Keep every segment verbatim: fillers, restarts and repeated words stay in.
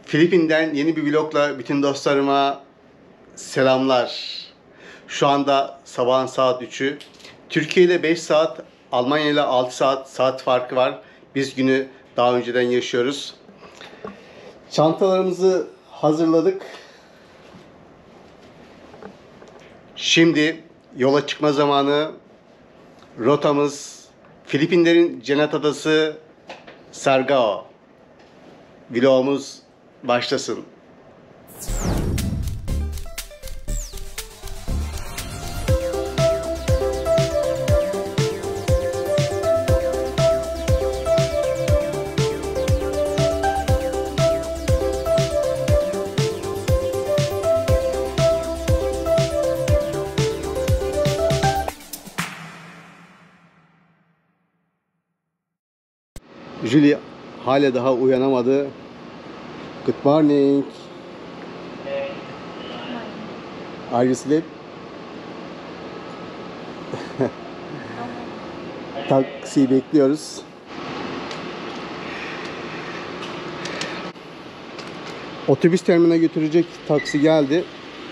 Filipin'den yeni bir vlogla bütün dostlarıma selamlar. Şu anda sabahın saat üçü. Türkiye ile beş saat, Almanya ile altı saat saat farkı var. Biz günü daha önceden yaşıyoruz. Çantalarımızı hazırladık. Şimdi yola çıkma zamanı. Rotamız Filipinlerin cennet adası Siargao. Vlogumuz başlasın. Julie hala daha uyanamadı. Good morning. Are you asleep? Taksi bekliyoruz. Otobüs terminaline götürecek taksi geldi.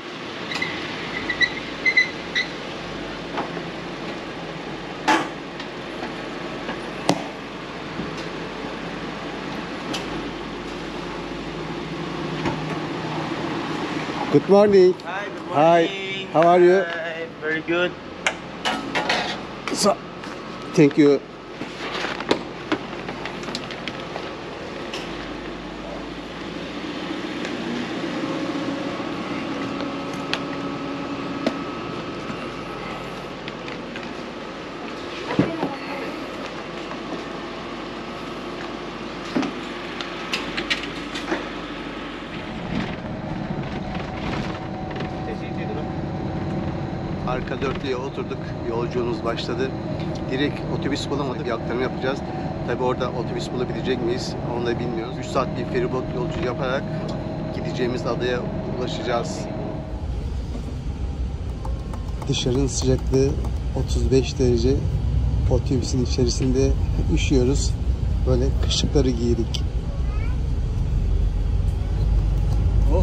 Good morning. Hi, good morning. Hi, how are you? Hi, very good. So, thank you. Arka dörtlüğe oturduk. Yolculuğumuz başladı. Direkt otobüs bulamadık. Bir aktarma yapacağız. Tabi orada otobüs bulabilecek miyiz? Onu da bilmiyoruz. üç saat bir feribot yolculuğu yaparak gideceğimiz adaya ulaşacağız. Dışarının sıcaklığı otuz beş derece. Otobüsün içerisinde üşüyoruz. Böyle kışlıkları giydik. Oh.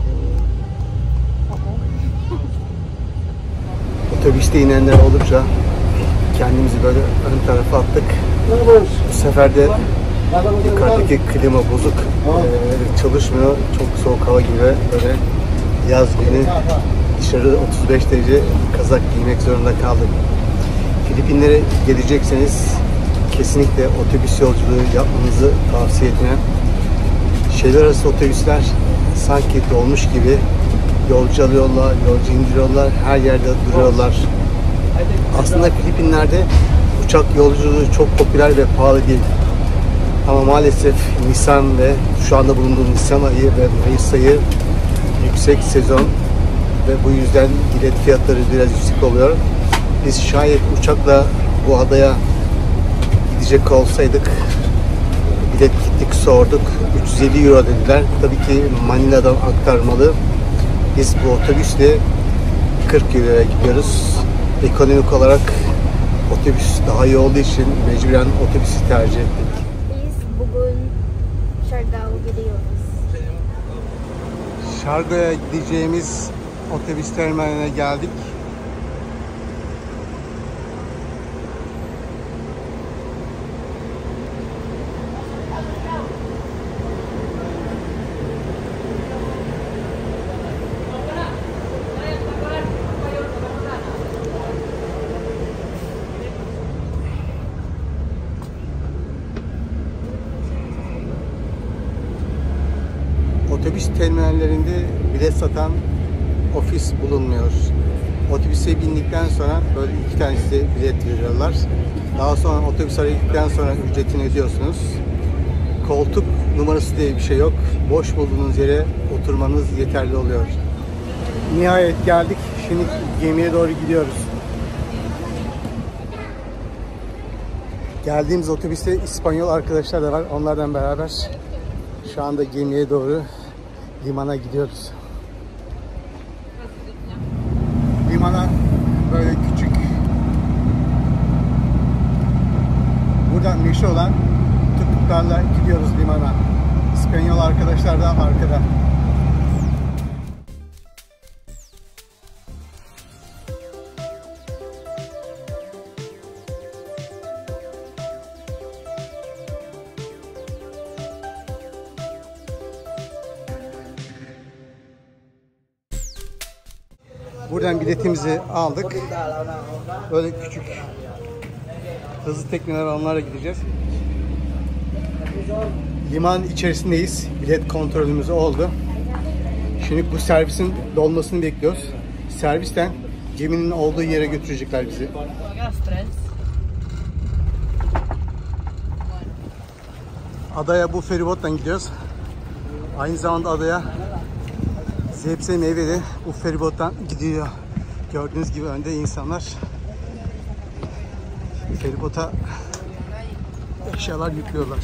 Otobüste inenler olunca kendimizi böyle ön tarafa attık. Bu sefer de yukarıdaki klima bozuk, ee, çalışmıyor. Çok soğuk hava gibi, böyle yaz günü dışarıda otuz beş derece kazak giymek zorunda kaldık. Filipinlere gelecekseniz kesinlikle otobüs yolculuğu yapmanızı tavsiye etmem. Şehirler arası otobüsler sanki dolmuş gibi yolcu alıyorlar, yolcu indiriyorlar, her yerde duruyorlar. Aslında Filipinler'de uçak yolculuğu çok popüler ve pahalı değil. Ama maalesef Nisan ve şu anda bulunduğum Nisan ayı ve Mayıs ayı yüksek sezon ve bu yüzden bilet fiyatları biraz yüksek oluyor. Biz şayet uçakla bu adaya gidecek olsaydık, bilet gittik sorduk, üç yüz elli euro dediler. Tabii ki Manila'dan aktarmalı. Biz bu otobüsle kırk euroya gidiyoruz. Ekonomik olarak otobüs daha iyi olduğu için mecburen otobüsü tercih ettik. Biz bugün Siargao gidiyoruz. Siargao'ya gideceğimiz otobüs terminaline geldik. Otobüs terminallerinde bilet satan ofis bulunmuyor. Otobüse bindikten sonra böyle iki tane size bilet veriyorlar. Daha sonra otobüs araya gittikten sonra ücretini ödüyorsunuz. Koltuk numarası diye bir şey yok. Boş bulduğunuz yere oturmanız yeterli oluyor. Nihayet geldik. Şimdi gemiye doğru gidiyoruz. Geldiğimiz otobüste İspanyol arkadaşlar da var. Onlardan beraber şu anda gemiye doğru limana gidiyoruz. Limana böyle küçük. Buradan meşhur olan tuk-tuklarla gidiyoruz limana. İspanyol arkadaşlar da arkada. Buradan biletimizi aldık. Böyle küçük hızlı tekneler var, onlarla gideceğiz. Liman içerisindeyiz. Bilet kontrolümüz oldu. Şimdi bu servisin dolmasını bekliyoruz. Servisten geminin olduğu yere götürecekler bizi. Adaya bu feribotla gidiyoruz. Aynı zamanda adaya Zebze meyveli bu feribottan gidiyor. Gördüğünüz gibi önde insanlar feribota eşyalar yüklüyorlar.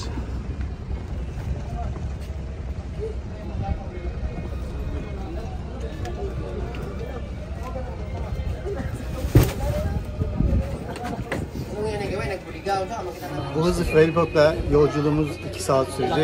Bu hızlı feribotla yolculuğumuz iki saat sürecek.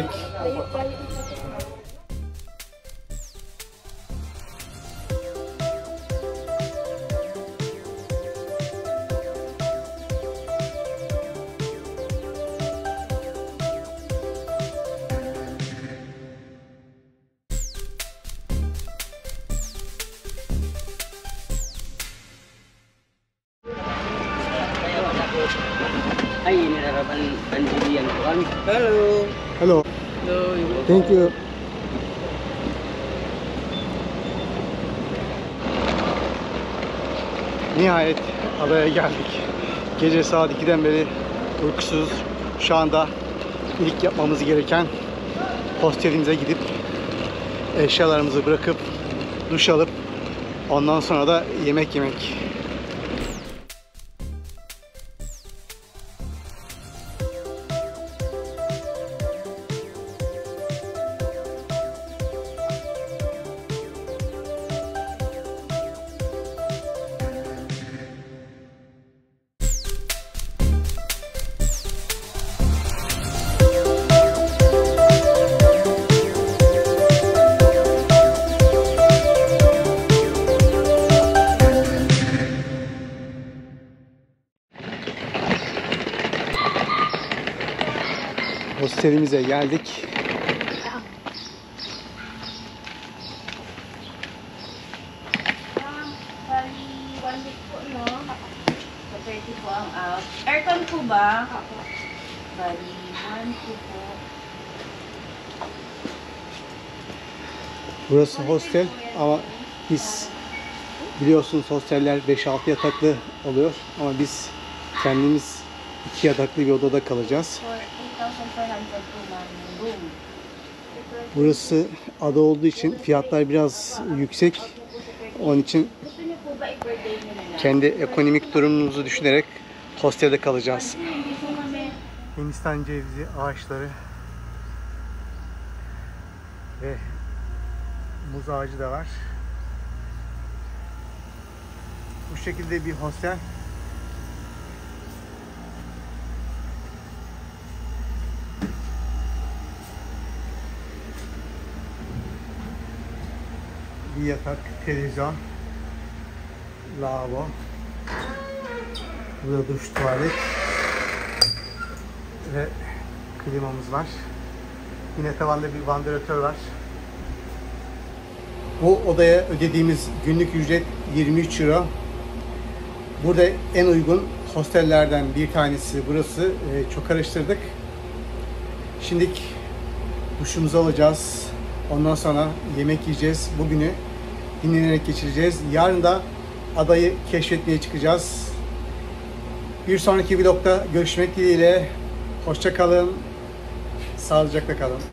Ay, nilarapan pandirian ko kami. Hello. Hello. Hello. Thank you. Nihayet adaya geldik. Gece saat ikiden beri uykusuz. Şu anda ilk yapmamız gereken hostelimize gidip eşyalarımızı bırakıp duş alıp ondan sonra da yemek yemek. Hostelimize geldik. Bali, one week po, no? So, thirty po ang out. Aircon po ba? Bali, one, two po. Burası hostel ama biz biliyorsunuz hosteller beş altı yataklı oluyor ama biz kendimiz iki yataklı bir odada kalacağız. For eight thousand four hundred po ma'am room. Burası ada olduğu için fiyatlar biraz yüksek. Onun için Gusto niyo po ba i-per day niyo na lang? kendi ekonomik durumumuzu düşünerek hostelde kalacağız. Kasi hindi po kami Hindistan cevizi ağaçları ve muz ağacı da var. Bu şekilde bir hostel. Bir yatak, televizyon, lavabo. Burada duş, tuvalet ve klimamız var. Yine tavanda bir vandaratör var. Bu odaya ödediğimiz günlük ücret yirmi üç euro. Burada en uygun hostellerden bir tanesi burası. Ee, çok araştırdık. Şimdilik duşumuzu alacağız. Ondan sonra yemek yiyeceğiz. Bugünü dinlenerek geçireceğiz. Yarın da adayı keşfetmeye çıkacağız. Bir sonraki vlogda görüşmek dileğiyle. Hoşça kalın. Sağlıcakla kalın.